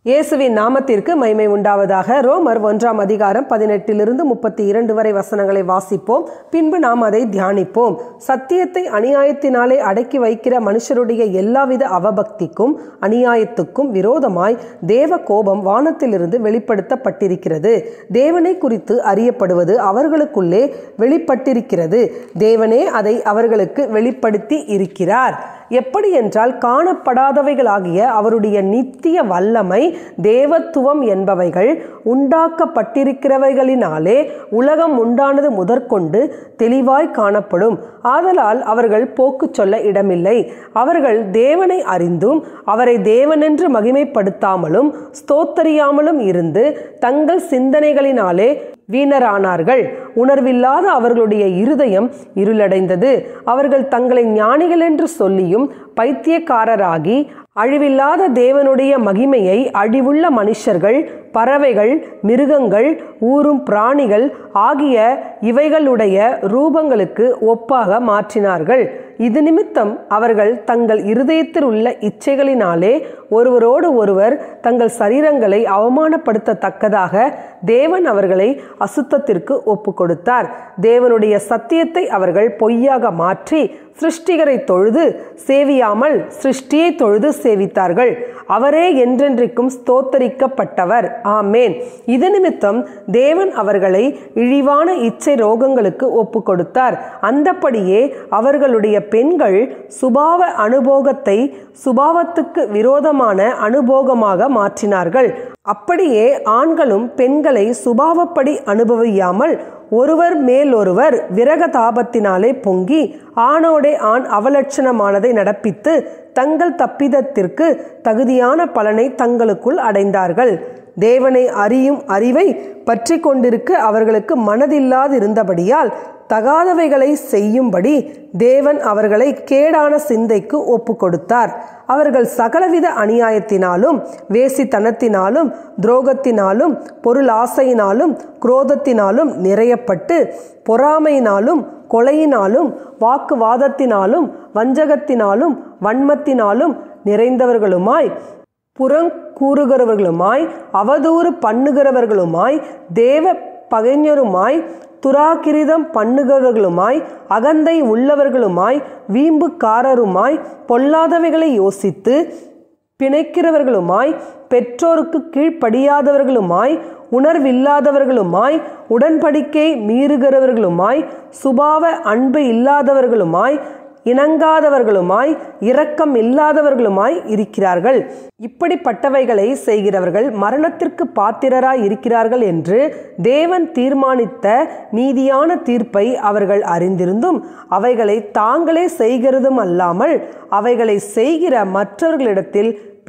இயேசுவின் நாமத்திற்கு மகிமை உண்டாவதாக. ரோமர் 1 அதிகாரம் 18 32 வரை வசனங்களை வாசிப்போம். பின்பு நாம் அதை தியானிப்போம். சத்தியத்தை அநியாயத்தினாலே அடக்கி வைக்கிற மனுஷருடைய எல்லாவித அவபக்திக்கும் அநியாயத்துக்கும் விரோதமாய் தேவ கோபம் வானத்திலிருந்து வெளிப்படுத்தப்பட்டிருக்கிறது. தேவனை குறித்து அறியப்படுவது அவர்களுக்குள்ளே வெளிப்பட்டிருக்கிறது. தேவனே அதை அவர்களுக்கு வெளிப்படுத்தி இருக்கிறார். எப்படி என்றால், காணப்படாதவைகளாகிய அவருடைய நித்திய வல்லமை, தேவத்துவம் என்பவைகள் உண்டாக்கப்பட்டிருக்கிறவைகளினாலே உலகம் உண்டானது முதற்கொண்டு தெளிவாய் காணப்படும். ஆதலால் அவர்கள் போக்கு சொல்ல இடமில்லை. அவர்கள் தேவனை அறிந்தும் அவரை தேவனென்று மகிமைப்படுத்தாமலும் ஸ்தோத்தரியாமலும் இருந்து தங்கள் சிந்தனைகளினாலே வீணரானார்கள். உணர்வில்லாத அவர்களுடைய இருதயம் இருளடைந்தது. அவர்கள் தங்களை ஞானிகள் என்று சொல்லியும் பைத்தியக்காரராகி அழிவில்லாத தேவனுடைய மகிமையை அழிவுள்ள மனுஷர்கள், பறவைகள், மிருகங்கள், ஊரும் பிராணிகள் ஆகிய இவைகளுடைய ரூபங்களுக்கு ஒப்பாக மாற்றினார்கள். இது நிமித்தம் அவர்கள் தங்கள் இருதயத்தில் உள்ள இச்சைகளினாலே ஒருவரோடு ஒருவர் தங்கள் சரீரங்களை அவமானப்படுத்தத்தக்கதாக தேவன் அவர்களை அசுத்தத்திற்கு ஒப்பு கொடுத்தார். தேவனுடைய சத்தியத்தை அவர்கள் பொய்யாக மாற்றி சிருஷ்டிகரை தொழுது சேவியாமல் சிருஷ்டியை தொழுது சேவித்தார்கள். அவரே என்றென்றைக்கும் ஸ்தோத்தரிக்கப்பட்டவர். ஆமேன். இது நிமித்தம் தேவன் அவர்களை இழிவான இச்சை ரோகங்களுக்கு ஒப்பு கொடுத்தார். அந்தப்படியே அவர்களுடைய பெண்கள் சுபாவ அனுபோகத்தை சுபாவத்துக்கு விரோதமான அனுபோகமாக மாற்றினார்கள். அப்படியே ஆண்களும் பெண்களை சுபாவப்படி அனுபவியாமல் ஒருவர் மேலொருவர் விரக தாபத்தினாலே பொங்கி ஆணோடே ஆண் அவலட்சணமானதை நடப்பித்து தங்கள் தப்பிதத்திற்கு தகுதியான பலனை தங்களுக்குள் அடைந்தார்கள். தேவனை அறியும் அறிவை பற்றி கொண்டிருக்க அவர்களுக்கு மனதில்லாதிருந்தபடியால் தகாதவைகளை செய்யும்படி தேவன் அவர்களை கேடான சிந்தைக்கு ஒப்பு கொடுத்தார். அவர்கள் சகலவித அநியாயத்தினாலும் வேசித்தனத்தினாலும் துரோகத்தினாலும் பொருளாசையினாலும் குரோதத்தினாலும் நிறையப்பட்டு பொறாமையினாலும் கொலையினாலும் வாக்குவாதத்தினாலும் வஞ்சகத்தினாலும் வன்மத்தினாலும் நிறைந்தவர்களுமாய் புறங்கூறுகிறவர்களுமாய் அவதூறு பண்ணுகிறவர்களுமாய் தேவ பகைஞருமாய் துராகிரிதம் பண்ணுகிறவர்களுமாய் அகந்தை உள்ளவர்களுமாய் வீம்புக்காரருமாய் பொல்லாதவைகளை யோசித்து பிணைக்கிறவர்களுமாய் பெற்றோருக்கு கீழ்ப்படியாதவர்களுமாய் உணர்வில்லாதவர்களுமாய் உடன்படிக்கை மீறுகிறவர்களுமாய் சுபாவ அன்பு இல்லாதவர்களுமாய் இணங்காதவர்களுமாய் இரக்கம் இல்லாதவர்களுமாய் இருக்கிறார்கள். இப்படிப்பட்டவைகளை செய்கிறவர்கள் மரணத்திற்கு பாத்திரராய் இருக்கிறார்கள் என்று தேவன் தீர்மானித்த நீதியான தீர்ப்பை அவர்கள் அறிந்திருந்தும் அவைகளை தாங்களே செய்கிறதும் அல்லாமல் அவைகளை செய்கிற மற்றவர்களிடத்தில்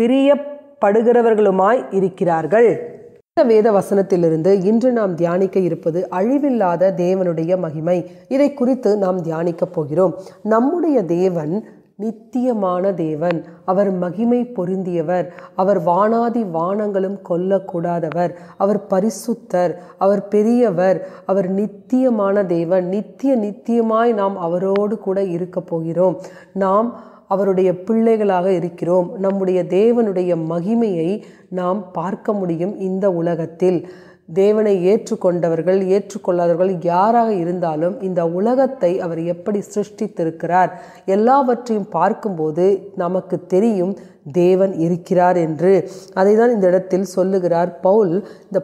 பிரியப்படுகிறவர்களுமாய் இருக்கிறார்கள். இந்த வேத வசனத்திலிருந்து இன்று நாம் தியானிக்க இருப்பது அழிவில்லாத தேவனுடைய மகிமை. இதை குறித்து நாம் தியானிக்க போகிறோம். நம்முடைய தேவன் நித்தியமான தேவன். அவர் மகிமை பொருந்தியவர். அவர் வானாதி வானங்களும் கொல்லக்கூடாதவர். அவர் பரிசுத்தர். அவர் பெரியவர். அவர் நித்தியமான தேவன். நித்தியமாய் நாம் அவரோடு கூட இருக்க போகிறோம். நாம் அவருடைய பிள்ளைகளாக இருக்கிறோம். நம்முடைய தேவனுடைய மகிமையை நாம் பார்க்க முடியும் இந்த உலகத்தில். தேவனை ஏற்றுக்கொண்டவர்கள் ஏற்றுக்கொள்ளாதவர்கள் யாராக இருந்தாலும் இந்த உலகத்தை அவர் எப்படி சிருஷ்டித்திருக்கிறார் எல்லாவற்றையும் பார்க்கும்போது நமக்கு தெரியும் தேவன் இருக்கிறார் என்று. அதை தான் இந்த இடத்தில் சொல்லுகிறார் பவுல். இந்த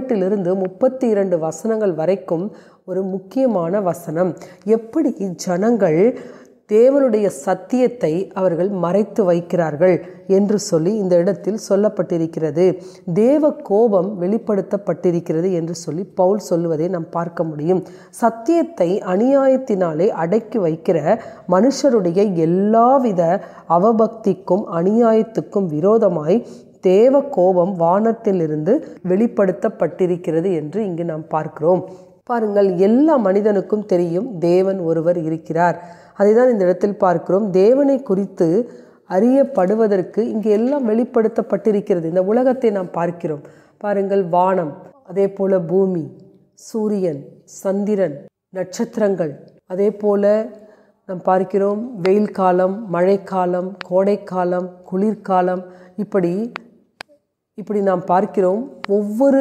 18 32 வசனங்கள் வரைக்கும் ஒரு முக்கியமான வசனம். எப்படி ஜனங்கள் தேவனுடைய சத்தியத்தை அவர்கள் மறைத்து வைக்கிறார்கள் என்று சொல்லி இந்த இடத்தில் சொல்லப்பட்டிருக்கிறது. தேவ கோபம் வெளிப்படுத்தப்பட்டிருக்கிறது என்று சொல்லி பவுல் சொல்லுவதை நாம் பார்க்க முடியும். சத்தியத்தை அநியாயத்தினாலே அடக்கி வைக்கிற மனுஷருடைய எல்லாவித அவபக்திக்கும் அநியாயத்துக்கும் விரோதமாய் தேவ கோபம் வானத்திலிருந்து வெளிப்படுத்தப்பட்டிருக்கிறது என்று இங்கு நாம் பார்க்கிறோம். பாருங்கள், எல்லா மனிதனுக்கும் தெரியும் தேவன் ஒருவர் இருக்கிறார். அதைதான் இந்த இடத்தில் பார்க்கிறோம். தேவனை குறித்து அறியப்படுவதற்கு இங்கு எல்லாம் வெளிப்படுத்தப்பட்டிருக்கிறது. இந்த உலகத்தை நாம் பார்க்கிறோம். பாருங்கள், வானம், அதே போல பூமி, சூரியன், சந்திரன், நட்சத்திரங்கள், அதே போல நாம் பார்க்கிறோம் வெயில் காலம், மழைக்காலம், கோடைக்காலம், குளிர்காலம், இப்படி இப்படி நாம் பார்க்கிறோம். ஒவ்வொரு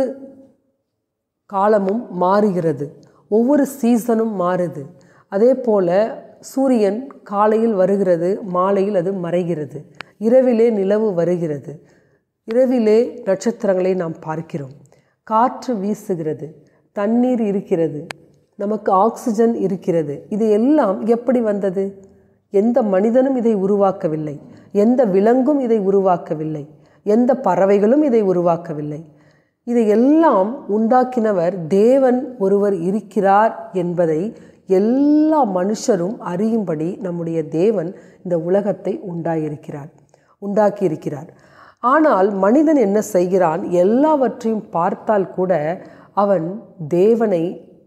காலமும் மாறுகிறது, ஒவ்வொரு சீசனும் மாறுது. அதே போல் சூரியன் காலையில் வருகிறது, மாலையில் அது மறைகிறது. இரவிலே நிலவு வருகிறது, இரவிலே நட்சத்திரங்களை நாம் பார்க்கிறோம். காற்று வீசுகிறது, தண்ணீர் இருக்கிறது, நமக்கு ஆக்சிஜன் இருக்கிறது. இது எல்லாம் எப்படி வந்தது? எந்த மனிதனும் இதை உருவாக்கவில்லை, எந்த விலங்கும் இதை உருவாக்கவில்லை, எந்த பறவைகளும் இதை உருவாக்கவில்லை. இதையெல்லாம் உண்டாக்கினவர் தேவன் ஒருவர் இருக்கிறார் என்பதை எல்லா மனுஷரும் அறியும்படி நம்முடைய தேவன் இந்த உலகத்தை உண்டாக்கியிருக்கிறார். ஆனால் மனிதன் என்ன செய்கிறான்? எல்லாவற்றையும் பார்த்தால் கூட அவன் தேவனை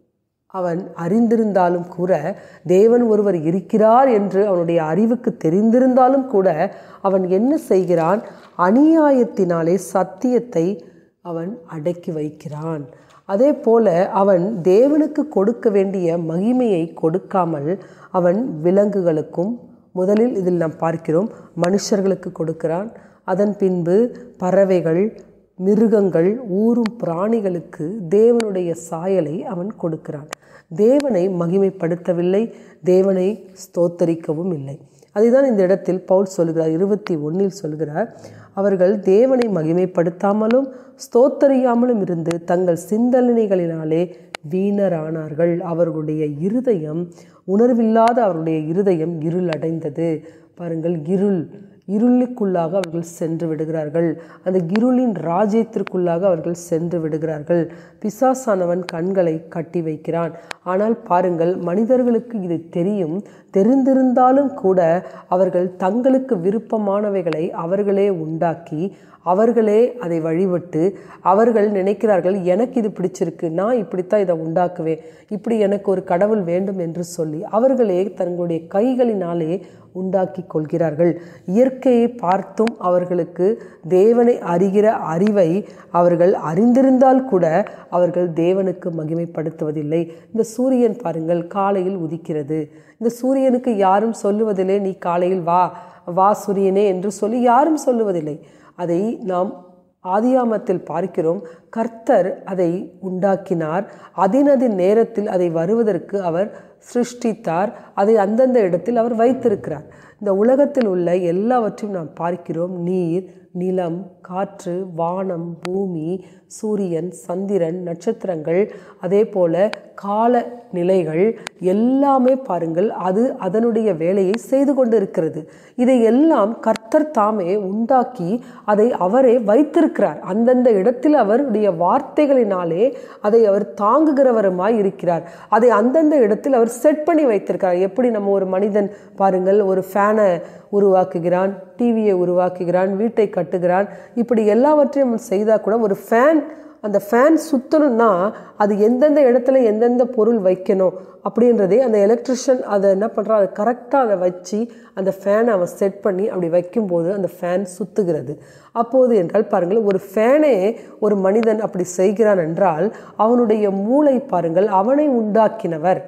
அவன் அறிந்திருந்தாலும் கூட, தேவன் ஒருவர் இருக்கிறார் என்று அவனுடைய அறிவுக்கு தெரிந்திருந்தாலும் கூட அவன் என்ன செய்கிறான்? அநியாயத்தினாலே சத்தியத்தை அவன் அடக்கி வைக்கிறான். அதே போல அவன் தேவனுக்கு கொடுக்க வேண்டிய மகிமையை கொடுக்காமல் அவன் விலங்குகளுக்கும், முதலில் இதில் நாம் பார்க்கிறோம் மனுஷர்களுக்கு கொடுக்கிறான். அதன் பின்பு பறவைகள், மிருகங்கள், ஊரும் பிராணிகளுக்கு தேவனுடைய சாயலை அவன் கொடுக்கிறான். தேவனை மகிமைப்படுத்தவில்லை, தேவனை ஸ்தோத்தரிக்கவும் இல்லை. அதுதான் இந்த இடத்தில் பவுல் சொல்கிறார், 21 சொல்கிறார், அவர்கள் தேவனை மகிமைப்படுத்தாமலும் ஸ்தோத்தரியாமலும் இருந்து தங்கள் சிந்தனைகளினாலே வீணரானார்கள். அவர்களுடைய இருதயம் உணர்வில்லாத அவருடைய இருதயம் இருள் அடைந்தது. பாருங்கள், இருளுக்குள்ளாக அவர்கள் சென்று விடுகிறார்கள். அந்த இருளின் ராஜ்யத்திற்குள்ளாக அவர்கள் சென்று விடுகிறார்கள். பிசாசானவன் கண்களை கட்டி வைக்கிறான். ஆனால் பாருங்கள், மனிதர்களுக்கு இது தெரிந்திருந்தாலும் கூட அவர்கள் தங்களுக்கு விருப்பமானவைகளை அவர்களே உண்டாக்கி அவர்களே அதை வழிபட்டு அவர்கள் நினைக்கிறார்கள், எனக்கு இது பிடிச்சிருக்கு, நான் இப்படித்தான் இதை உண்டாக்குவேன், இப்படி எனக்கு ஒரு கடவுள் வேண்டும் என்று சொல்லி அவர்களே தங்களுடைய கைகளினாலே உண்டாக்கி கொள்கிறார்கள். இயற்கையை பார்த்தும் அவர்களுக்கு தேவனை அறிகிற அறிவை அவர்கள் அறிந்திருந்தால் கூட அவர்கள் தேவனுக்கு மகிமைப்படுத்துவதில்லை. இந்த சூரியன் பாருங்கள், காலையில் உதிக்கிறது. இந்த சூரியனுக்கு யாரும் சொல்லுவதில்லை, நீ காலையில் வா சூரியனே என்று சொல்லி யாரும் சொல்லுவதில்லை. அதை நாம் ஆதியாமத்தில் பார்க்கிறோம். கர்த்தர் அதை உண்டாக்கினார், அதினதின் நேரத்தில் அதை வருவதற்கு அவர் சிருஷ்டித்தார், அதை அந்தந்த இடத்தில் அவர் வைத்திருக்கிறார். இந்த உலகத்தில் உள்ள எல்லாவற்றையும் நாம் பார்க்கிறோம். நீர், நிலம், காற்று, வானம், பூமி, சூரியன், சந்திரன், நட்சத்திரங்கள், அதே போல கால நிலைகள் எல்லாமே பாருங்கள், அது அதனுடைய வேலையை செய்து கொண்டு இருக்கிறது. இதை எல்லாம் கர்த்தர் தாமே உண்டாக்கி அதை அவரே வைத்திருக்கிறார். அந்தந்த இடத்தில் அவருடைய வார்த்தைகளினாலே அதை அவர் தாங்குகிறவருமாய் இருக்கிறார். அதை அந்தந்த இடத்தில் அவர் செட் பண்ணி வைத்திருக்கிறார். எப்படி நம்ம ஒரு மனிதன் பாருங்கள், ஒரு ஃபேனை உருவாக்குகிறான், டிவியை உருவாக்குகிறான், வீட்டை கட்டுகிறான், இப்படி எல்லாவற்றையும் செய்தால் கூட ஒரு அந்த ஃபேன் சுற்றணும்னா அது எந்தெந்த இடத்துல எந்தெந்த பொருள் வைக்கணும் அப்படின்றதே அந்த எலக்ட்ரிஷியன் அதை என்ன பண்ணுறான், அதை கரெக்டாக அதை வச்சு அந்த ஃபேனை அவன் செட் பண்ணி அப்படி வைக்கும்போது அந்த ஃபேன் சுற்றுகிறது. அப்போது என்றால் பாருங்கள், ஒரு ஃபேனே ஒரு மனிதன் அப்படி செய்கிறான் என்றால் அவனுடைய மூளை பாருங்கள், அவனை உண்டாக்கினவர்,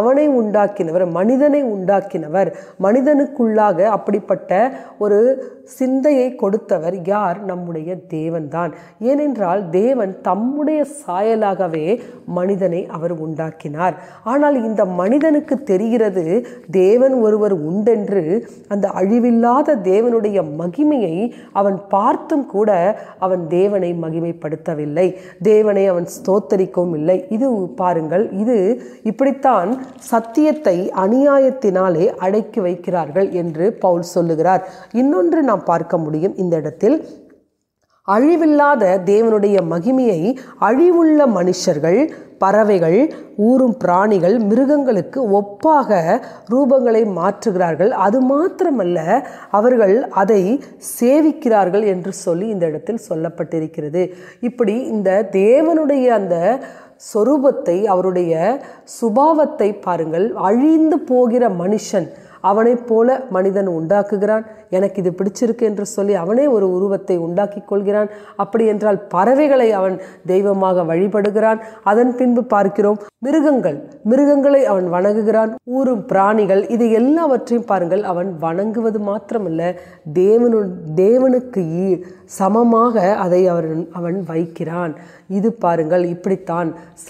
மனிதனை உண்டாக்கினவர், மனிதனுக்குள்ளாக அப்படிப்பட்ட ஒரு சிந்தையை கொடுத்தவர் யார்? நம்முடைய தேவன்தான். ஏனென்றால் தேவன் தம்முடைய சாயலாகவே மனிதனை அவர் உண்டாக்கினார். ஆனால் இந்த மனிதனுக்கு தெரிகிறது தேவன் ஒருவர் உண்டென்று. அந்த அழிவில்லாத தேவனுடைய மகிமையை அவன் பார்த்தும் கூட அவன் தேவனை மகிமைப்படுத்தவில்லை, தேவனை அவன் ஸ்தோத்தரிக்கவும் இல்லை. இது பாருங்கள், இது இப்படித்தான் சத்தியத்தை அநியாயத்தினாலே அடக்கி வைக்கிறார்கள் என்று பவுல் சொல்லுகிறார். இன்னொன்று நாம் பார்க்க முடியும் இந்த இடத்தில், அழிவில்லாத தேவனுடைய மகிமையை அழிவுள்ள மனுஷர்கள், பறவைகள், ஊரும் பிராணிகள், மிருகங்களுக்கு ஒப்பாக ரூபங்களை மாற்றுகிறார்கள். அது மாத்திரமல்ல, அவர்கள் அதை சேவிக்கிறார்கள் என்று சொல்லி இந்த இடத்தில் சொல்லப்பட்டிருக்கிறது. இப்படி இந்த தேவனுடைய அந்த சொரூபத்தை, அவருடைய சுபாவத்தை பாருங்கள், அழிந்து போகிற மனுஷன், அவனைப் போல மனிதன் உண்டாக்குகிறான். எனக்கு இது பிடிச்சிருக்கு என்று சொல்லி அவனே ஒரு உருவத்தை உண்டாக்கி கொள்கிறான். அப்படி என்றால் பறவைகளை அவன் தெய்வமாக வழிபடுகிறான். அதன் பின்பு பார்க்கிறோம் மிருகங்களை அவன் வணங்குகிறான். ஊரும் பிராணிகள், இது எல்லாவற்றையும் பாருங்கள், அவன் வணங்குவது மாத்திரமல்ல, தேவனுக்கு சமமாக அதை அவன் வைக்கிறான். இது பாருங்கள், இப்படித்தான்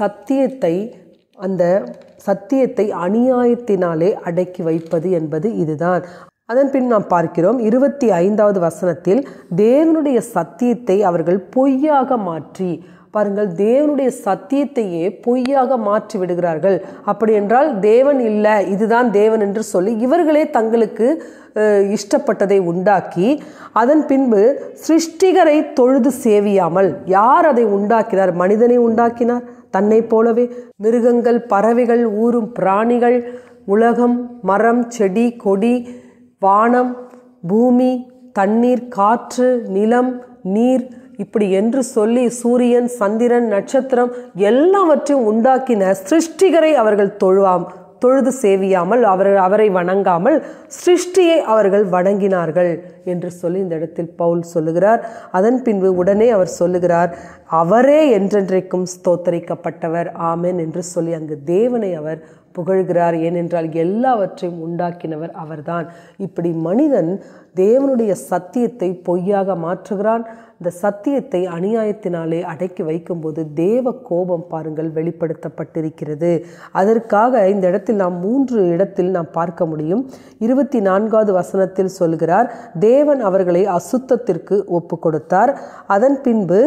சத்தியத்தை அநியாயத்தினாலே அடக்கி வைப்பது என்பது இதுதான். அதன் பின் நாம் பார்க்கிறோம் 25வது வசனத்தில், தேவனுடைய சத்தியத்தை அவர்கள் பொய்யாக மாற்றி, பாருங்கள், தேவனுடைய சத்தியத்தையே பொய்யாக மாற்றி விடுகிறார்கள். அப்படி என்றால் தேவன் இல்லை, இதுதான் தேவன் என்று சொல்லி இவர்களே தங்களுக்கு இஷ்டப்பட்டதை உண்டாக்கி, அதன் பின்பு சிருஷ்டிகரை தொழுது சேவியாமல், யார் அதை உண்டாக்கினார்? மனிதனை உண்டாக்கினார். தன்னை போலவே மிருகங்கள், பறவைகள், ஊரும் பிராணிகள், உலகம், மரம், செடி, கொடி, வானம், பூமி, தண்ணீர், காற்று, நிலம், நீர், இப்படி என்று சொல்லி சூரியன், சந்திரன், நட்சத்திரம் எல்லாவற்றையும் உண்டாக்கின சிருஷ்டிகரை அவர்கள் தொழுது சேவியாமல், அவரை வணங்காமல் சிருஷ்டியை அவர்கள் வணங்கினார்கள் என்று சொல்லி இந்த இடத்தில் பவுல் சொல்லுகிறார். அதன் பின்பு உடனே அவர் சொல்லுகிறார், அவரே என்றென்றைக்கும் ஸ்தோத்தரிக்கப்பட்டவர், ஆமென் என்று சொல்லி அங்கு தேவனை அவர் புகழ்கிறார். ஏனென்றால் எல்லாவற்றையும் உண்டாக்கினவர் அவர்தான். இப்படி மனிதன் தேவனுடைய சத்தியத்தை பொய்யாக மாற்றுகிறான். இந்த சத்தியத்தை அநியாயத்தினாலே அடக்கி வைக்கும்போது தேவ கோபம் பாருங்கள் வெளிப்படுத்தப்பட்டிருக்கிறது. அதற்காக இந்த இடத்தில் நாம் 3 இடத்தில் நாம் பார்க்க முடியும். 24வது வசனத்தில் சொல்கிறார், தேவன் அவர்களை அசுத்தத்திற்கு ஒப்பு கொடுத்தார். அதன் பின்பு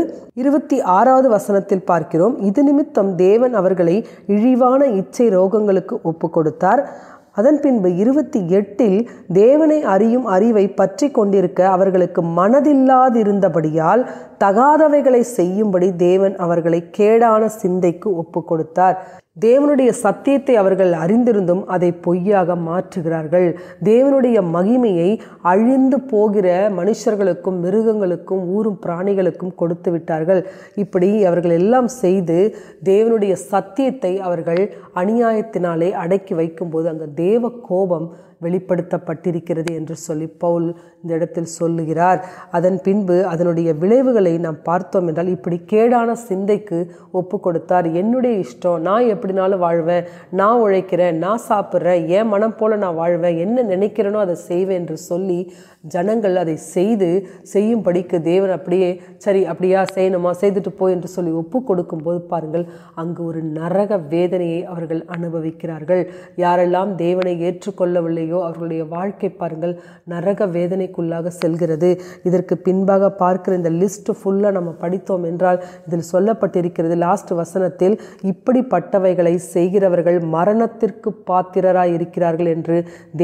26வது வசனத்தில் பார்க்கிறோம், இது நிமித்தம் தேவன் அவர்களை இழிவான இச்சை ரோகங்களுக்கு ஒப்பு கொடுத்தார். அதன் பின்பு 28ல், தேவனை அறியும் அறிவை பற்றி கொண்டிருக்க அவர்களுக்கு மனதில்லாதிருந்தபடியால் தகாதவைகளை செய்யும்படி தேவன் அவர்களை கேடான சிந்தைக்கு ஒப்பு கொடுத்தார். தேவனுடைய சத்தியத்தை அவர்கள் அறிந்திருந்தும் அதை பொய்யாக மாற்றுகிறார்கள். தேவனுடைய மகிமையை அழிந்து போகிற மனுஷர்களுக்கும் மிருகங்களுக்கும் ஊரும் பிராணிகளுக்கும் கொடுத்து விட்டார்கள். இப்படி அவர்கள் எல்லாம் செய்து தேவனுடைய சத்தியத்தை அவர்கள் அநியாயத்தினாலே அடக்கி வைக்கும்போது அங்கு தேவ கோபம் வெளிப்படுத்தப்பட்டிருக்கிறது என்று சொல்லி பவுல் இந்த இடத்தில் சொல்லுகிறார். அதன் பின்பு அதனுடைய விளைவுகளை நாம் பார்த்தோம் என்றால், இப்படி கேடான சிந்தைக்கு ஒப்பு கொடுத்தார். என்னுடைய இஷ்டம், நான் எப்படினாலும் வாழ்வேன், நான் உழைக்கிறேன், நான் சாப்பிட்றேன், என் மனம் போல நான் வாழ்வேன், என்ன நினைக்கிறேனோ அதை செய்வேன் என்று சொல்லி ஜனங்கள் அதை செய்யும்படிக்கு தேவன் அப்படியே சரி அப்படியா செய்யணுமா செய்துட்டு போய் என்று சொல்லி ஒப்பு கொடுக்கும்போது பாருங்கள், அங்கு ஒரு நரக வேதனையை அவர்கள் அனுபவிக்கிறார்கள். யாரெல்லாம் தேவனை ஏற்றுக்கொள்ளவில்லையோ அவர்களுடைய வாழ்க்கை பாருங்கள் நரக வேதனைக்குள்ளாக செல்கிறது. இதற்கு பின்பாக பார்க்கிற இந்த லிஸ்ட் ஃபுல்லாக நம்ம படித்தோம் என்றால் இதில் சொல்லப்பட்டிருக்கிறது, லாஸ்ட் வசனத்தில், இப்படிப்பட்டவைகளை செய்கிறவர்கள் மரணத்திற்கு பாத்திரராய் இருக்கிறார்கள் என்று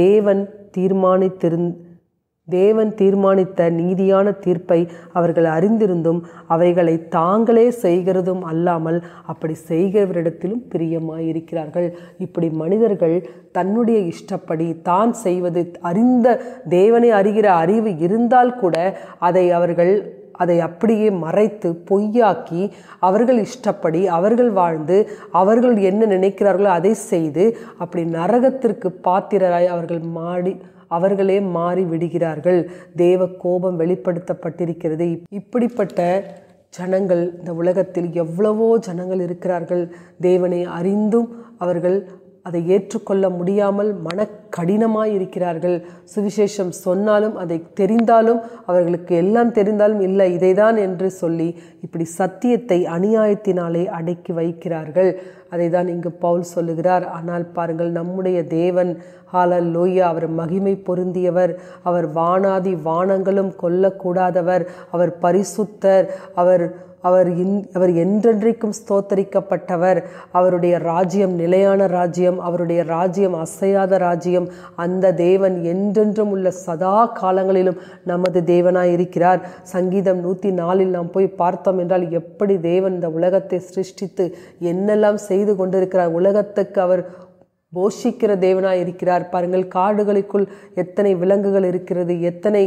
தேவன் தீர்மானித்த நீதியான தீர்ப்பை அவர்கள் அறிந்திருந்தும் அவைகளை தாங்களே செய்கிறதும் அல்லாமல் அப்படி செய்கிறவரிடத்திலும் பிரியமாயிருக்கிறார்கள். இப்படி மனிதர்கள் தன்னுடைய இஷ்டப்படி தான் செய்வது, தேவனை அறிகிற அறிவு இருந்தால் கூட அதை அப்படியே மறைத்து பொய்யாக்கி அவர்கள் இஷ்டப்படி அவர்கள் வாழ்ந்து அவர்கள் என்ன நினைக்கிறார்களோ அதை செய்து அப்படி நரகத்திற்கு பாத்திரராய் அவர்களே மாறி விடுகிறார்கள். தேவ கோபம் வெளிப்படுத்தப்பட்டிருக்கிறது. இப்படிப்பட்ட ஜனங்கள் இந்த உலகத்தில் எவ்வளவோ ஜனங்கள் இருக்கிறார்கள். தேவனை அறிந்தும் அவர்கள் அதை ஏற்றுக்கொள்ள முடியாமல் கடினமாய் இருக்கிறார்கள். சுவிசேஷம் சொன்னாலும் அதை தெரிந்தாலும் அவர்களுக்கு எல்லாம் தெரிந்தாலும் இல்லை இதைதான் என்று சொல்லி இப்படி சத்தியத்தை அநியாயத்தினாலே அடக்கி வைக்கிறார்கள். அதை தான் இங்கு பவுல் சொல்லுகிறார். ஆனால் பாருங்கள், நம்முடைய தேவன் ஹல்லேலூயா, அவர் மகிமை பொருந்தியவர், அவர் வானாதி வானங்களும் கொல்லக்கூடாதவர், அவர் பரிசுத்தர், அவர் என்றென்றைக்கும் ஸ்தோத்தரிக்கப்பட்டவர். அவருடைய ராஜ்யம் நிலையான ராஜ்யம், அவருடைய ராஜ்யம் அசையாத ராஜ்யம். அந்த தேவன் என்றென்றும் உள்ள சதா காலங்களிலும் நமது தேவனாய் இருக்கிறார். சங்கீதம் 104 நாம் போய் பார்த்தோம் என்றால் எப்படி தேவன் இந்த உலகத்தை சிருஷ்டித்து என்னெல்லாம் செய்து கொண்டிருக்கிறார். உலகத்துக்கு அவர் போஷிக்கிற தேவனாய் இருக்கிறார். பாருங்கள், காடுகளுக்குள் எத்தனை விலங்குகள் இருக்கிறது, எத்தனை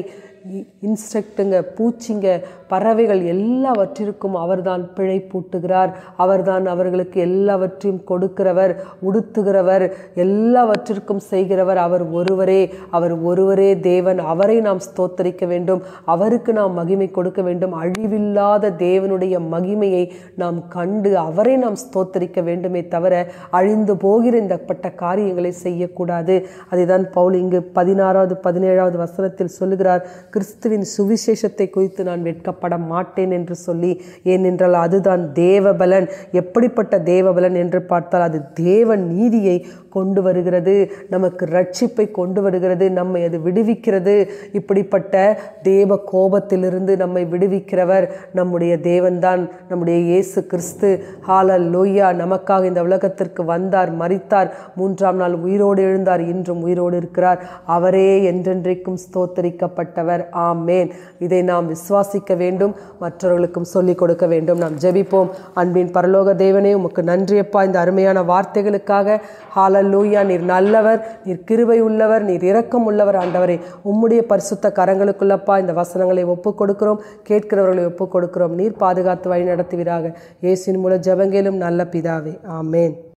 இன்செக்ட்டுங்க, பூச்சிங்க, பறவைகள் எல்லாவற்றிற்கும் அவர்தான் பிழை பூட்டுகிறார். அவர்தான் அவர்களுக்கு எல்லாவற்றையும் கொடுக்கிறவர், உடுத்துகிறவர், எல்லாவற்றிற்கும் செய்கிறவர் அவர் ஒருவரே. அவர் ஒருவரே தேவன். அவரை நாம் ஸ்தோத்தரிக்க வேண்டும். அவருக்கு நாம் மகிமை கொடுக்க வேண்டும். அழிவில்லாத தேவனுடைய மகிமையை நாம் கண்டு அவரை நாம் ஸ்தோத்தரிக்க வேண்டுமே தவிர அழிந்து போகிற இந்தப்பட்ட காரியங்களை செய்யக்கூடாது. அதைதான் பவுல் இங்கு 16வது 17வது வசனத்தில் சொல்லுகிறார். கிறிஸ்துவின் சுவிசேஷத்தை குறித்து நான் வெட்கப்பட மாட்டேன் என்று சொல்லி. ஏனென்றால் அதுதான் தேவபலன். எப்படிப்பட்ட தேவபலன் என்று பார்த்தால் அது தேவ நீதியை கொண்டு வருகிறது, நமக்கு ரட்சிப்பை கொண்டு வருகிறது, நம்மை அது விடுவிக்கிறது. இப்படிப்பட்ட தேவ கோபத்திலிருந்து நம்மை விடுவிக்கிறவர் நம்முடைய தேவன்தான், நம்முடைய இயேசு கிறிஸ்து. ஹல்லேலூயா. நமக்காக இந்த உலகத்திற்கு வந்தார், மரித்தார், 3ஆம் நாள் உயிரோடு எழுந்தார், இன்றும் உயிரோடு இருக்கிறார். அவரே என்றென்றைக்கும் ஸ்தோத்தரிக்கப்பட்டவர். ஆமேன். இதை நாம் விசுவாசிக்க வேண்டும், மற்றவர்களுக்கும் சொல்லிக் கொடுக்க வேண்டும். நாம் ஜெபிப்போம். அன்பின் பரலோக தேவனே, உமக்கு நன்றியப்பா இந்த அருமையான வார்த்தைகளுக்காக. ஹல்லேலூயா. நீர் நல்லவர், நீர் கிருபை உள்ளவர், நீர் இரக்கம் உள்ளவர். ஆண்டவரே, உம்முடைய பரிசுத்த கரங்களுக்குள்ளப்பா இந்த வசனங்களை ஒப்புக் கொடுக்கிறோம், கேட்கிறவர்களை ஒப்புக் கொடுக்கிறோம். நீர் பாதுகாத்து வழி நடத்துவீராக. இயேசுவின் மூலம் ஜெபங்களும் நல்ல பிதாவே. ஆமேன்.